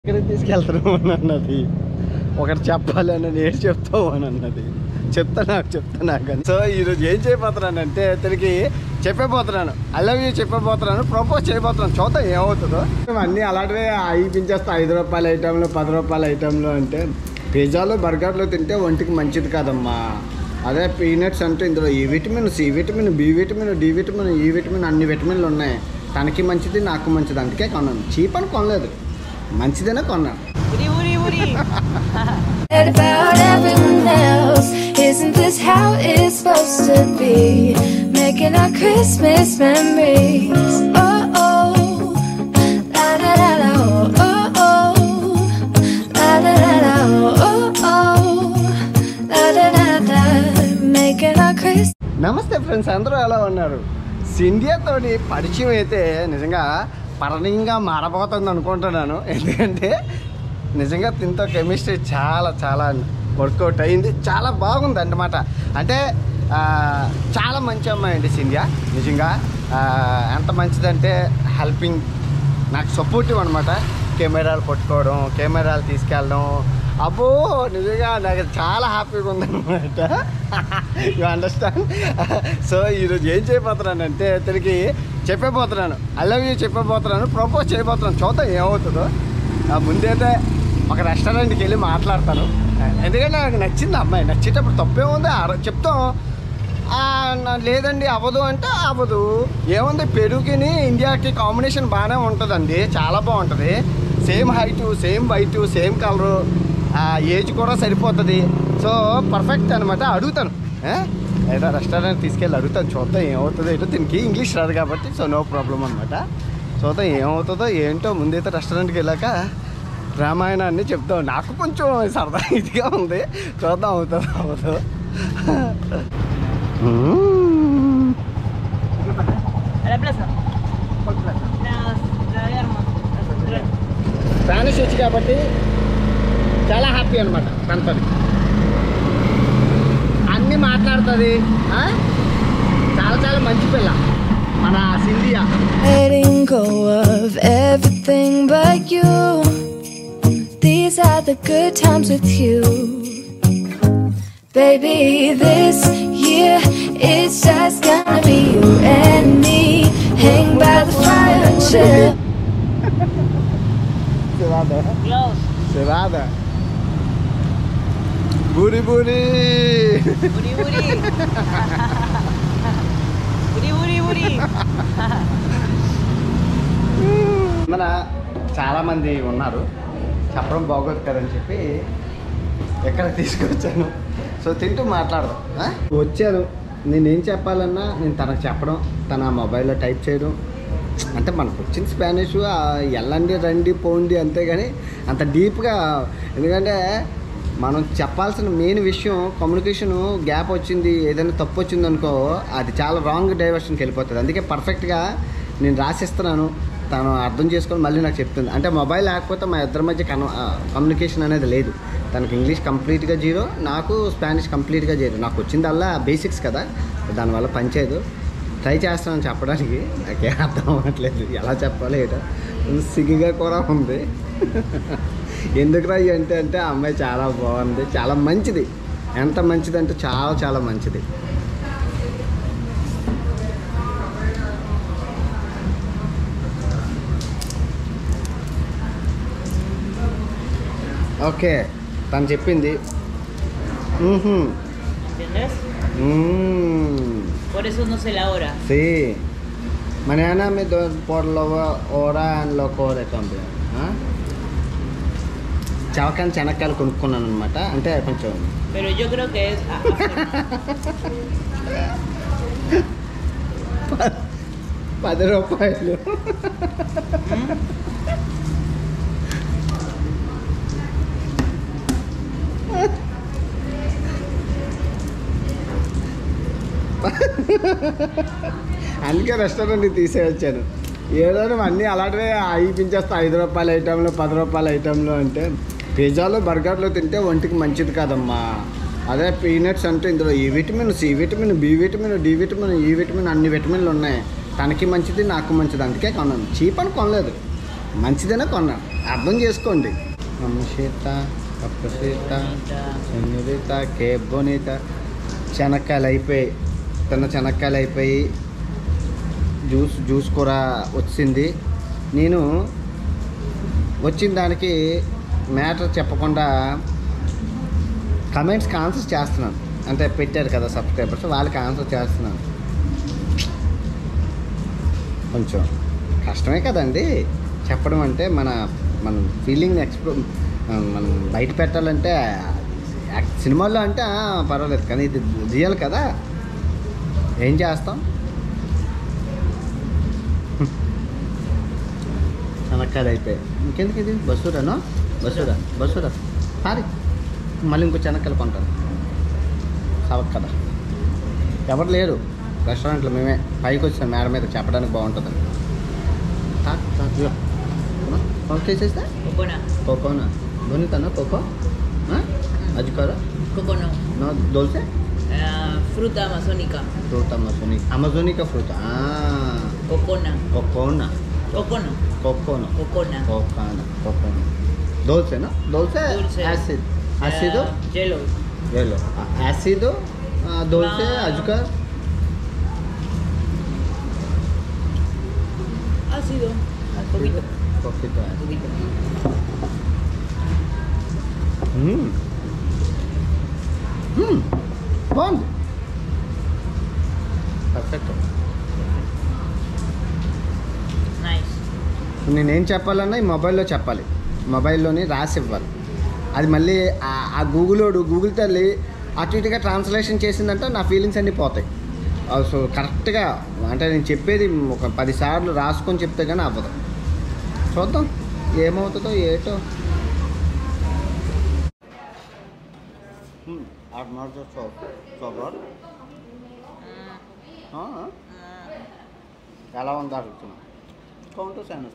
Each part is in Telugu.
ఇక్కడికి తీసుకెళ్తాను అని అన్నది. ఒకటి చెప్పాలి అని నేను చెప్తావు అని అన్నది. చెప్తాను కానీ. సో ఈరోజు ఏం చేయబోతున్నానంటే తనకి చెప్పబోతున్నాను, ఐ లవ్ యూ చెప్పబోతున్నాను, ప్రపోజ్ చేయబోతున్నాను. చూద్దాం ఏమవుతుందో. అన్నీ అలాంటివే అయిపించేస్తా. 5 రూపాయల ఐటెంలు, 10 రూపాయల ఐటెంలు అంటే పిజ్జాలు బర్గర్లు తింటే ఒంటికి మంచిది కాదమ్మా. అదే పీనట్స్ అంటే ఇందులో E vitamin, C vitamin, B vitamin, D vitamin, E vitamin, అన్ని విటమిన్లు ఉన్నాయి. తనకి మంచిది, నాకు మంచిది, అందుకే కొన్నాను. చీప్ అని కొనలేదు, మంచిదేనే కొన్నాను. About everyone else, isn't this how it's supposed to be? Making our Christmas memories. Oh oh, la la la la. Oh oh, la la la la. Oh oh, la la la la. Making our Christmas. నమస్తే ఫ్రెండ్స్, అందరూ ఎలా ఉన్నారు? సిండియాతోటి పరిచయం అయితే నిజంగా పరణీయంగా మారబోతుంది అనుకుంటున్నాను. ఎందుకంటే నిజంగా దీంతో కెమిస్ట్రీ చాలా వర్కౌట్ అయింది. చాలా బాగుంది అన్నమాట. అంటే చాలా మంచి అమ్మాయి అండి సిండియా. నిజంగా ఎంత మంచిదంటే హెల్పింగ్, నాకు సపోర్టివ్ అనమాట. కెమెరాలు పట్టుకోవడం, కెమెరాలు తీసుకెళ్ళడం, అబ్బో నిజంగా నాకు చాలా హ్యాపీగా ఉందన్నమాట. You understand. సో ఈరోజు ఏం చేయబోతున్నానంటే తనకి చెప్పబోతున్నాను, ఐ లవ్ యూ చెప్పబోతున్నాను, ప్రపోజ్ చేయబోతున్నాను. చూద్దాం ఏమవుతుందో. ముందైతే ఒక రెస్టారెంట్కి వెళ్ళి మాట్లాడతాను. ఎందుకంటే నాకు నచ్చింది అమ్మాయి. నచ్చేటప్పుడు తప్పేముంది, చెప్తాం. లేదండి అవ్వదు అంటే అవ్వదు. ఏముంది, పెరుగుని ఇండియాకి కాంబినేషన్ బాగానే ఉంటుందండి, చాలా బాగుంటుంది. Same height, same weight, same colour, age కూడా సరిపోతుంది. సో పర్ఫెక్ట్ అనమాట. అడుగుతాను, ఏదో రెస్టారెంట్ తీసుకెళ్ళి అడుగుతాను. చూద్దాం ఏమవుతుందో. ఏంటో దీనికి ఇంగ్లీష్ రాదు కాబట్టి సో నో ప్రాబ్లం అనమాట. చూద్దాం ఏమవుతుందో ఏంటో. ముందైతే రెస్టారెంట్కి వెళ్ళాక రామాయణాన్ని చెప్తాం. నాకు కొంచెం సరదా ఇదిగా ఉంది. చూద్దాం అవుతుందో అవ్వదు. స్పానిష్ వచ్చి కాబట్టి చాలా హ్యాపీ అనమాట. తనతో అన్నీ మాట్లాడుతుంది. చాలా మంచి పిల్ల మన Scindia. Letting go of everything but you. These are the good times with you. Baby, this year it's just gonna be you and me. Hang by the fire and chill. Cerrada. Buri. మన చాలామంది ఉన్నారు, చెప్పడం బాగోదు కదని చెప్పి ఎక్కడ తీసుకొచ్చాను. సో తింటూ మాట్లాడదాం. వచ్చాను, నేనేం చెప్పాలన్నా నేను తనకు చెప్పడం, తన మొబైల్లో టైప్ చేయడం. అంటే మనకు వచ్చింది స్పానిష్, వెళ్ళండి రండి పోండి అంతేగాని అంత డీప్గా. ఎందుకంటే మనం చెప్పాల్సిన మెయిన్ విషయం కమ్యూనికేషను గ్యాప్ వచ్చింది, ఏదైనా తప్పు వచ్చింది అనుకో, అది చాలా రాంగ్ డైవర్షన్కి వెళ్ళిపోతుంది. అందుకే పర్ఫెక్ట్గా నేను రాసిస్తున్నాను, తను అర్థం చేసుకొని మళ్ళీ నాకు చెప్తుంది. అంటే మొబైల్ లేకపోతే మా ఇద్దరి మధ్య కమ్యూనికేషన్ అనేది లేదు. తనకు ఇంగ్లీష్ కంప్లీట్గా జీరో, నాకు స్పానిష్ కంప్లీట్గా జీరో. నాకు వచ్చిందల్లా బేసిక్స్ కదా, దానివల్ల పనిచేయదు. ట్రై చేస్తానని చెప్పడానికి నాకేం అర్థం అవ్వట్లేదు, ఎలా చెప్పాలి ఏటో సిగ్గుగా కూడా ఉంది. ఎందుకు రాయి అంటే ఆ అమ్మాయి చాలా బాగుంది, చాలా మంచిది. ఎంత మంచిది అంటే చాలా మంచిది. ఓకే, తను చెప్పింది. Por eso no sé la hora. Sí. Mañana me doy por la hora en lo corre también. చవకాని చెనక్కాయలు కొనుక్కున్నాను అనమాట. అంటే కొంచెం Pero yo creo que es 10 రూపాయలు. అందుకే రెస్టారెంట్కి తీసేయచ్చాను. ఏదో అన్నీ అలాంటివే అయిపించేస్తా. 5 రూపాయల ఐటెంలు, 10 రూపాయల ఐటెంలు అంటే పిజ్జాలు బర్గర్లు తింటే ఒంటికి మంచిది కాదమ్మా. అదే పీనట్స్ అంటే ఇందులో E vitamin, C vitamin, B vitamin, D vitamin, E vitamin, అన్ని విటమిన్లు ఉన్నాయి. తనకి మంచిది, నాకు మంచిది, అందుకే కొన్నాను. చీప్ అని కొనలేదు, మంచిదనే కొన్నాను, అర్థం చేసుకోండి. మమ్మీత పప్పుసీత సెన్యూరిత కే బోనీత. శనక్కాయలు అయిపోయి, శనక్కాయలు అయిపోయి జ్యూస్ కూర వచ్చింది. నేను వచ్చిన దానికి మ్యాటర్ చెప్పకుండా కమెంట్స్కి ఆన్సర్ చేస్తున్నాను. అంటే పెట్టారు కదా సబ్స్క్రైబర్స్, వాళ్ళకి ఆన్సర్ చేస్తున్నాను. కొంచెం కష్టమే కదండి చెప్పడం అంటే. మన ఫీలింగ్ని మనం బయట పెట్టాలంటే సినిమాల్లో అంటే పర్వాలేదు, కానీ ఇది రియల్ కదా, ఏం చేస్తాం. శనక్కాయలు అయిపోయాయి, ఇంకెందుకు ఇది బస్సురా సారీ, మళ్ళీ ఇంకో శనక్కాయలు కొంటాను. సవక్ కదా, ఎవరు లేరు రెస్టారెంట్లో, మేమే పైకి వచ్చాం మేడ మీద చెప్పడానికి బాగుంటుందని. చేసేస్తా కోకోనా బోనితానా కోకో అజుకారా Coco no. no dulce Fruta amazónica. amazónica fruta Cocona. cocona dulce no dulce ácido Hielo. ácido dulce azúcar Ácido. Poquito. బాగుంది, పర్ఫెక్ట్. Nice. నేనేం చెప్పాలన్నా ఈ మొబైల్లో చెప్పాలి, మొబైల్లోని రాసి ఇవ్వాలి. అది మళ్ళీ ఆ గూగుల్ తల్లి అటు ఇటుగా ట్రాన్స్లేషన్ చేసిందంటే నా ఫీలింగ్స్ అన్నీ పోతాయి. సో కరెక్ట్గా అంటే నేను చెప్పేది ఒక 10 సార్లు రాసుకొని చెప్తే కానీ అవ్వదు. చూద్దాం ఏమవుతుందో ఏటో. ఎలా ఉందో అడుగుతున్నా. కౌంటర్స్ అన్నస్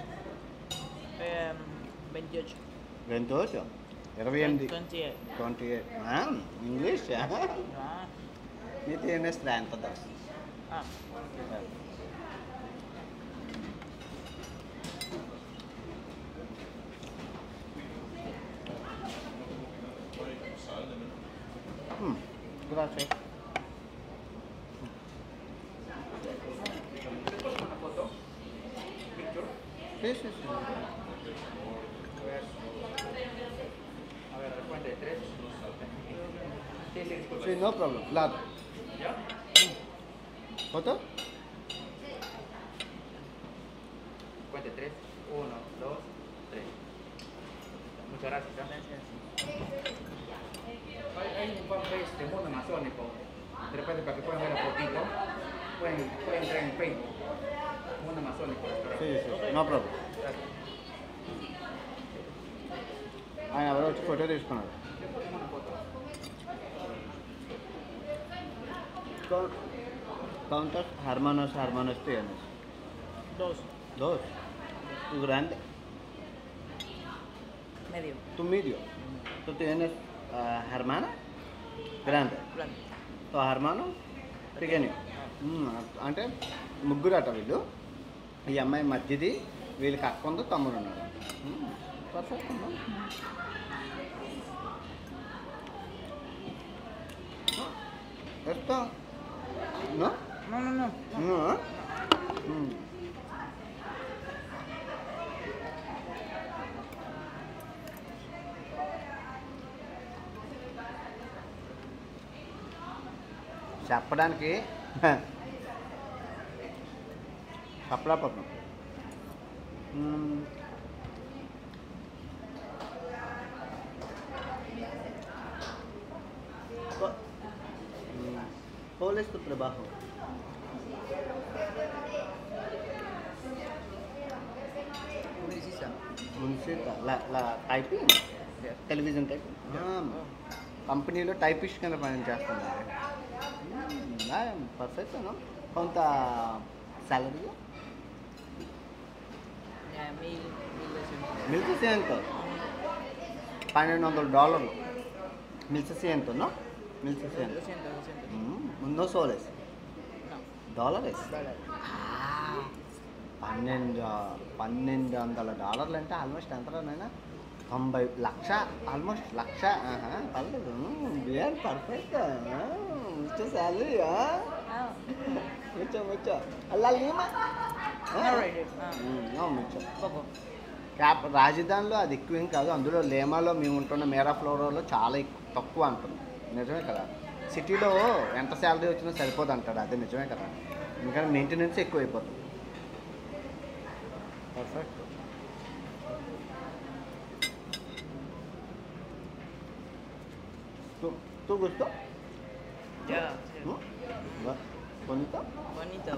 28. 28 28 28. 28 English ni tienes 32. Ah. Gracias. Sí. A ver, cuenta de 3. Sí, no problem. Lado. ¿Ya? ¿Foto? Cuenta de 3. 1, 2, 3. Muchas gracias. Hay un fanpage de mundo amazónico. De repente, para que puedan ver un poquito, pueden entrar en Facebook. Mundo amazónico. Sí. No problem. Gracias. ఆయన ఎవరో వచ్చి ఫోటో తీసుకున్నారు. ¿Cuántos hermanos tienes? 2. Dos. ¿Tú grande? Medio. ¿Tú medio? ¿Tú tienes hermana? Grande. Grande. ¿Tu hermano? Pequeño. అంటే ముగ్గురు అట వీళ్ళు. ఈ అమ్మాయి మధ్యది, వీళ్ళకి అక్క ఉంది, తమ్ముడు ఉన్నాడు. పర్ఫెక్ట్. ఎస్తా no No. చెప్పడానికి చెప్పలేకపోతున్నాం. ¿Cuál es tu trabajo? Publicista. La typing? Television typing? కంపెనీలో టైపిస్ట్ కింద పని చేస్తున్నారు. Perfect no? కొంత salary $1,600 $1,200 $1,600 no? $1,600 no soles No. dólares. $1,200 అంటే ఆల్మోస్ట్ ఎంతలోనైనా 90 లక్ష, ఆల్మోస్ట్ లక్ష. పర్లేదు, బిఆర్ పర్ఫెక్ట్. శాలరీ ముచ్చో అలా లీమా ముచ్చో క్యాప్. రాజధానిలో అది ఎక్కువ ఏం కాదు, అందులో లేమాలో మేము ఉంటున్న మేరా ఫ్లోరోలో చాలా తక్కువ అంటుంది. నిజమే కదా, సిటీలో ఎంత శాలరీ వచ్చినా సరిపోదు అంటాడు, అదే నిజమే కదా. ఇంకా మెయింటెనెన్స్ ఎక్కువ అయిపోతుంది. Perfect. ¿Tú gusto? Ya, sí. ¿Bonito? Bonito.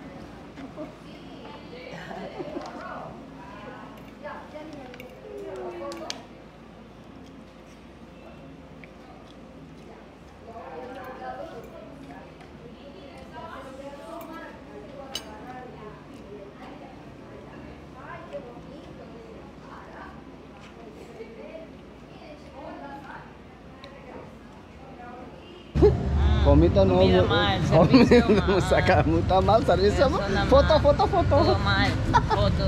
Comida no. Comida mal, servicio mal. Sacamuta mal, servicio mal. Foto. Todo mal. Foto.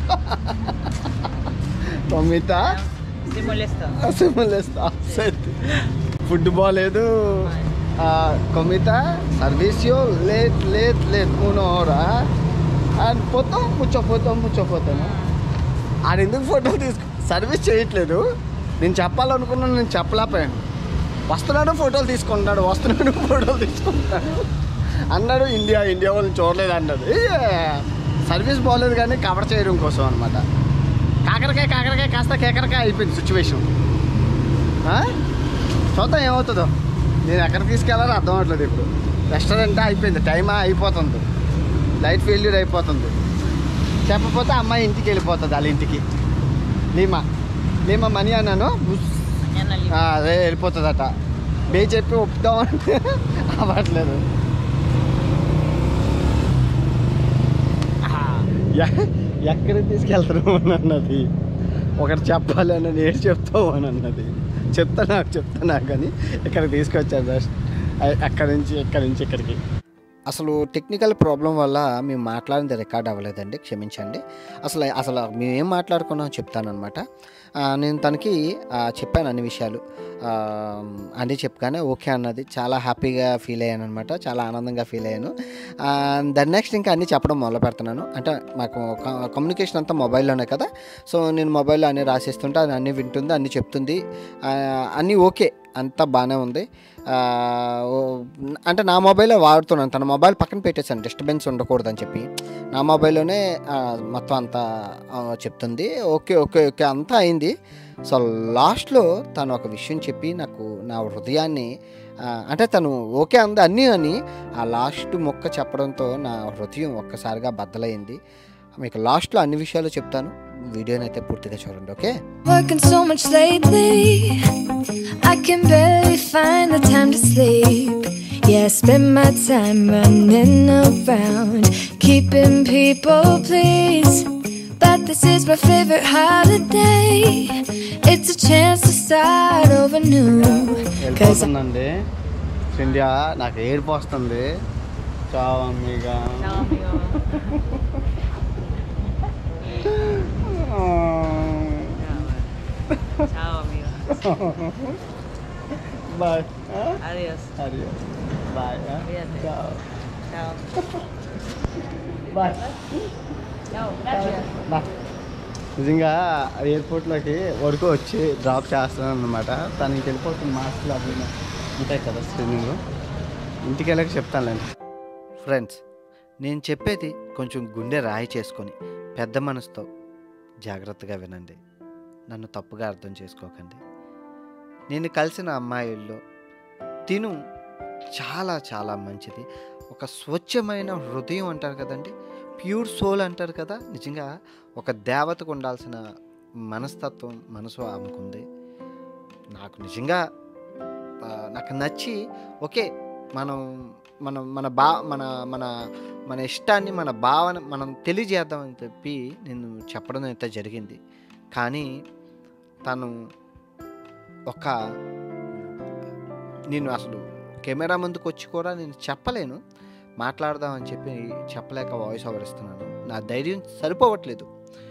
Comida. Se molesta. Se molesta. Food బాలేదు. Comida, servicio, late, 1 hora. And foto, mucho foto. ఆడు ఎందుకు ఫోటోలు సర్వీస్ చేయట్లేదు. నేను చెప్పాలనుకున్నాను, నేను చెప్పలేకపోయాను. వస్తున్నాడు ఫోటోలు తీసుకుంటాడు అన్నాడు. ఇండియా వాళ్ళని చూడలేదు అన్నాడు. సర్వీస్ బాగోలేదు కానీ కవర్ చేయడం కోసం అనమాట. కాకరకాయ కాస్త కేకరకాయ అయిపోయింది సిచ్యువేషన్. చూద్దాం ఏమవుతుందో. నేను ఎక్కడ తీసుకెళ్ళాలో అర్థం అవ్వట్లేదు. ఇప్పుడు రెస్టారెంట్ అయిపోయింది, టైం అయిపోతుంది, లైట్ ఫెయిల్యూర్ అయిపోతుంది. చెప్పకపోతే అమ్మాయి ఇంటికి వెళ్ళిపోతుంది, వాళ్ళ ఇంటికి. లీమా మనీ అన్నాను, అదే వెళ్ళిపోతుందట. బే చెప్పి ఒప్పుదామంటే అవ్వట్లేదు. ఎక్కడికి తీసుకెళ్తాను అని అన్నది. ఒకటి చెప్పాలి అని నేను చెప్తావు అని అన్నది. చెప్తా కానీ ఇక్కడికి తీసుకొచ్చాను. ఎక్కడి నుంచి ఇక్కడికి. అసలు టెక్నికల్ ప్రాబ్లం వల్ల మేము మాట్లాడింది రికార్డ్ అవ్వలేదండి, క్షమించండి. అసలు మేము ఏం మాట్లాడుకున్నాం చెప్తానమాట. నేను తనకి చెప్పాను అన్ని విషయాలు. అన్నీ చెప్పగానే ఓకే అన్నది. చాలా హ్యాపీగా ఫీల్ అయ్యాను అనమాట, చాలా ఆనందంగా ఫీల్ అయ్యాను. దాని నెక్స్ట్ ఇంకా అన్నీ చెప్పడం మొదలు పెడుతున్నాను. అంటే మాకు కమ్యూనికేషన్ అంతా మొబైల్లోనే కదా. సో నేను మొబైల్లో అన్నీ రాసిస్తుంటే అది అన్నీ వింటుంది, అన్నీ చెప్తుంది, అన్నీ ఓకే, అంతా బాగానే ఉంది. అంటే నా మొబైల్లో వాడుతున్నాను, తన మొబైల్ పక్కన పెట్టేశాను, డిస్టర్బెన్స్ ఉండకూడదని చెప్పి. నా మొబైల్లోనే మొత్తం అంతా చెప్తుంది. ఓకే అంతా అయింది. సో లాస్ట్లో తను ఒక విషయం చెప్పి నాకు నా హృదయాన్ని, అంటే తను ఓకే అంది అన్నీ అని ఆ లాస్ట్ మొక్క చెప్పడంతో నా హృదయం ఒక్కసారిగా బద్దలైంది. మీకు లాస్ట్లో అన్ని విషయాలు చెప్తాను, వీడియోని అయితే పూర్తిగా చూడండి. Okay. Working so much lately, I can barely find the time to sleep. Yeah, I spend my time running around, keeping people pleased. But this is my favorite holiday. It's a chance to start over new. వెళ్ళిపోతుందండి ఇండియా. నాకు ఏడుపు వస్తుంది. చావ్ అమ్మిగా. Chao, amigo. Bye. Adiós. Bye. Cuídate. Ciao. Chao. Bye. Chao, gracias. Bye. నిజంగా ఎయిర్పోర్ట్లోకి వరకు వచ్చి డ్రాప్ చేస్తున్నాను అనమాట. తనకి వెళ్ళిపోతుంది, మాస్క్లు అవి ఉంటాయి కదా స్క్రీనింగ్. ఇంటికి వెళ్ళక చెప్తానులేండి. ఫ్రెండ్స్, నేను చెప్పేది కొంచెం గుండె రాయి చేసుకొని పెద్ద మనసుతో జాగ్రత్తగా వినండి. నన్ను తప్పుగా అర్థం చేసుకోకండి. నేను కలిసిన అమ్మాయిల్లో తిను చాలా మంచిది. ఒక స్వచ్ఛమైన హృదయం అంటారు కదండి, ప్యూర్ సోల్ అంటారు కదా. నిజంగా ఒక దేవతకు ఉండాల్సిన మనస్తత్వం, మనసు ఆమెకుంది. నాకు నిజంగా నాకు నచ్చి ఓకే మనం మనం మన మన మన ఇష్టాన్ని, మన భావన మనం తెలియజేద్దామని చెప్పి నేను చెప్పడం అయితే జరిగింది. కానీ తను నేను అసలు కెమెరా ముందుకు వచ్చి కూడా నేను చెప్పలేను, మాట్లాడదామని చెప్పి చెప్పలేక వాయిస్ ఓవర్ ఇస్తున్నాను. నా ధైర్యం సరిపోవట్లేదు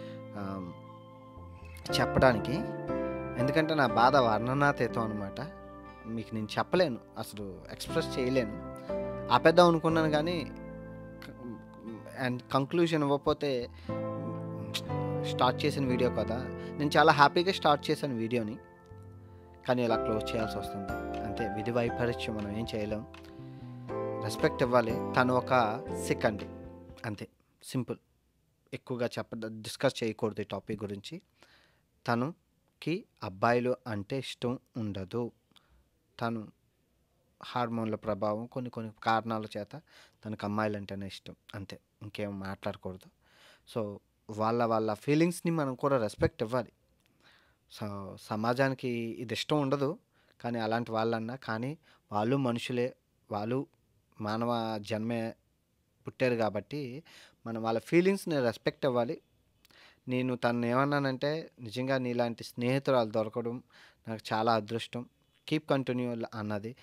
చెప్పడానికి. ఎందుకంటే నా బాధ వర్ణనాతీతం అనమాట. మీకు నేను చెప్పలేను, అసలు ఎక్స్ప్రెస్ చేయలేను. ఆపేద్దాం అనుకున్నాను కానీ అండ్ కంక్లూజన్ ఇవ్వకపోతే స్టార్ట్ చేసిన వీడియో కదా, నేను చాలా హ్యాపీగా స్టార్ట్ చేశాను వీడియోని, కానీ ఇలా క్లోజ్ చేయాల్సి వస్తుంది. అంతే, విధి వైపరీత్యం, మనం ఏం చేయలేం. రెస్పెక్ట్ ఇవ్వాలి. తను ఒక సెకండ్, అంతే, సింపుల్. ఎక్కువగా డిస్కస్ చేయకూడదు ఈ టాపిక్ గురించి. తనుకి అబ్బాయిలు అంటే ఇష్టం ఉండదు. తను హార్మోన్ల ప్రభావం, కొన్ని కొన్ని కారణాల చేత తనకు అమ్మాయిలు అంటేనే ఇష్టం, అంతే, ఇంకేం మాట్లాడకూడదు. సో వాళ్ళ ఫీలింగ్స్ని మనం కూడా రెస్పెక్ట్ ఇవ్వాలి. సో సమాజానికి ఇది ఇష్టం ఉండదు, కానీ అలాంటి వాళ్ళన్నా, కానీ వాళ్ళు మనుషులే, వాళ్ళు మానవ జన్మే పుట్టారు కాబట్టి మనం వాళ్ళ ఫీలింగ్స్ని రెస్పెక్ట్ ఇవ్వాలి. నేను తను ఏమన్నానంటే, నిజంగా నీలాంటి స్నేహితురాలు దొరకడం నాకు చాలా అదృష్టం, కీప్ కంటిన్యూ అన్నది.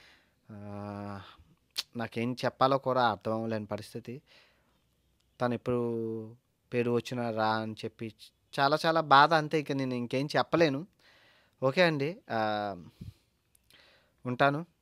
నాకేం చెప్పాలో కూడా అర్థం అవ్వలేని పరిస్థితి. తను ఎప్పుడు పేరు వచ్చినా రా అని చెప్పి చాలా చాలా బాధ, అంతే. ఇక నేను ఇంకేం చెప్పలేను. ఓకే అండి, ఉంటాను.